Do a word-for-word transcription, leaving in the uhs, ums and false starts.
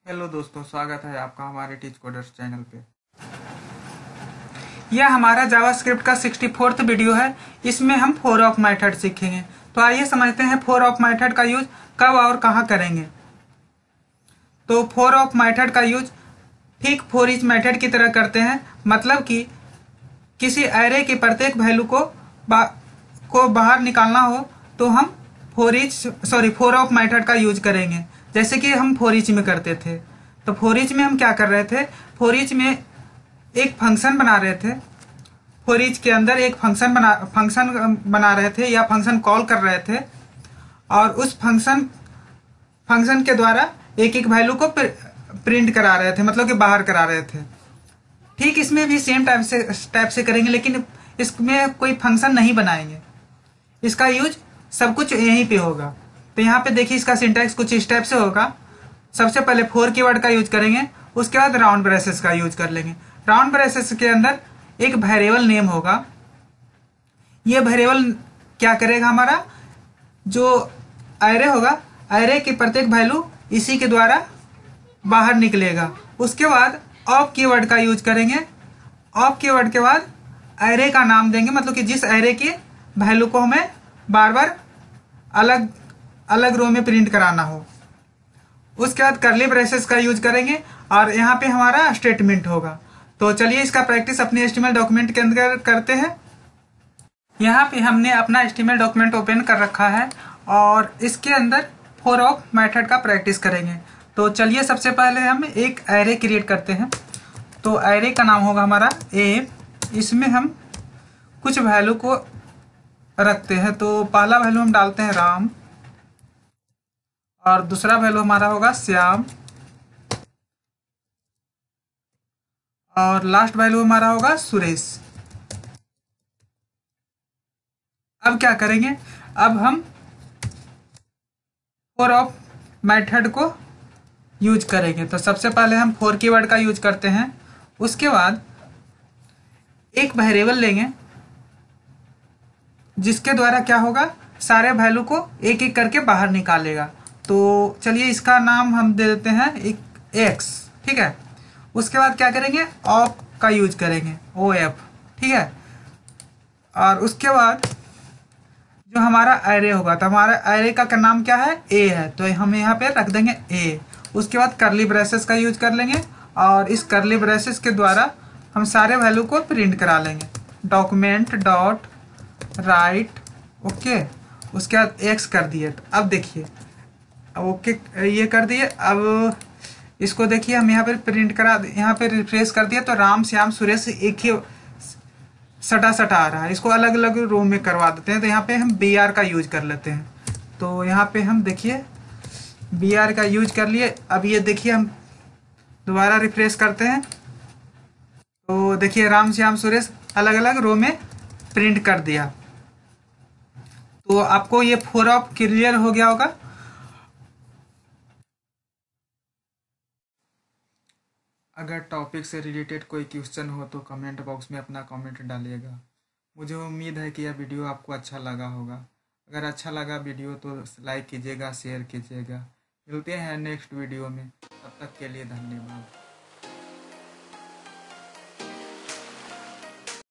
Hello दोस्तों, स्वागत है आपका हमारे टीच कोडर्स चैनल पे। यह हमारा जावास्क्रिप्ट का सिक्सटी फोर्थ वीडियो है। इसमें हम फोर ऑफ मेथड सीखेंगे। तो आइए समझते हैं फोर ऑफ मेथड का यूज कब और कहाँ करेंगे। तो फोर ऑफ मेथड का यूज ठीक फोर ईच मेथड की तरह करते हैं। मतलब कि किसी एरे की प्रत्येक वैल्यू को बा, को बाहर निकालना हो तो हम for each sorry for of method का यूज करेंगे, जैसे कि हम फोर ईच में करते थे। तो फोर ईच में हम क्या कर रहे थे, फोर ईच में एक फंक्शन बना रहे थे। फोर ईच के अंदर एक फंक्शन बना फंक्शन बना रहे थे या फंक्शन कॉल कर रहे थे, और उस फंक्शन फंक्शन के द्वारा एक एक वैल्यू को प्रिंट करा रहे थे, मतलब कि बाहर करा रहे थे। ठीक इसमें भी सेम टाइप से टाइप से करेंगे, लेकिन इसमें कोई फंक्शन नहीं बनाएंगे। इसका यूज सब कुछ यहीं पे होगा। तो यहाँ पे देखिए, इसका सिंटैक्स कुछ इस टाइप से होगा। सबसे पहले फोर कीवर्ड का यूज करेंगे, उसके बाद राउंड ब्रेसेस का यूज कर लेंगे। राउंड ब्रेसेस के अंदर एक वेरिएबल नेम होगा। ये वेरिएबल क्या करेगा, हमारा जो एरे होगा, एरे की प्रत्येक वैल्यू इसी के द्वारा बाहर निकलेगा। उसके बाद ऑफ कीवर्ड का यूज करेंगे। ऑफ कीवर्ड के बाद एरे का नाम देंगे, मतलब कि जिस एरे की वैल्यू को हमें बार बार अलग अलग रो में प्रिंट कराना हो। उसके बाद कर्ली ब्रेसेस का यूज करेंगे, और यहाँ पे हमारा स्टेटमेंट होगा। तो चलिए इसका प्रैक्टिस अपने एचटीएमएल डॉक्यूमेंट के अंदर करते हैं। यहाँ पे हमने अपना एचटीएमएल डॉक्यूमेंट ओपन कर रखा है, और इसके अंदर फोर ऑफ मेथड का प्रैक्टिस करेंगे। तो चलिए सबसे पहले हम एक एरे क्रिएट करते हैं। तो एरे का नाम होगा हमारा ए। इसमें हम कुछ वैल्यू को रखते हैं। तो पहला वैल्यू हम डालते हैं राम, और दूसरा वैल्यू हमारा होगा श्याम, और लास्ट वैल्यू हमारा होगा सुरेश। अब क्या करेंगे, अब हम फोर ऑफ मेथड को यूज करेंगे। तो सबसे पहले हम फोर कीवर्ड का यूज करते हैं। उसके बाद एक वेरिएबल लेंगे, जिसके द्वारा क्या होगा, सारे वैल्यू को एक एक करके बाहर निकालेगा। तो चलिए इसका नाम हम दे देते हैं एक एक्स, ठीक है। उसके बाद क्या करेंगे, ऑफ का यूज करेंगे, ओ एफ, ठीक है। और उसके बाद जो हमारा एरे होगा, तो हमारा एरे का नाम क्या है, ए है, तो हम यहाँ पे रख देंगे ए। उसके बाद करली ब्रेसेस का यूज कर लेंगे, और इस करली ब्रेसेस के द्वारा हम सारे वैल्यू को प्रिंट करा लेंगे। Document dot write, okay. उसके बाद एक्स कर दिए। तो अब देखिए, ओके ये कर दिए। अब इसको देखिए, हम यहाँ पे प्रिंट करा, यहाँ पे रिफ्रेश कर दिया, तो राम श्याम सुरेश एक ही सटा सटा आ रहा है। इसको अलग अलग रो में करवा देते हैं। तो यहाँ पे हम बी आर का यूज कर लेते हैं। तो यहाँ पे हम देखिए बी आर का यूज कर लिए। अब ये देखिए, हम दोबारा रिफ्रेश करते हैं, तो देखिए राम श्याम सुरेश अलग अलग रो में प्रिंट कर दिया। तो आपको ये फोर ऑफ क्लियर हो गया होगा। अगर टॉपिक से रिलेटेड कोई क्वेश्चन हो तो कमेंट बॉक्स में अपना कमेंट डालिएगा। मुझे उम्मीद है कि यह वीडियो आपको अच्छा लगा होगा। अगर अच्छा लगा वीडियो तो लाइक कीजिएगा, शेयर कीजिएगा। मिलते हैं नेक्स्ट वीडियो में, तब तक के लिए धन्यवाद।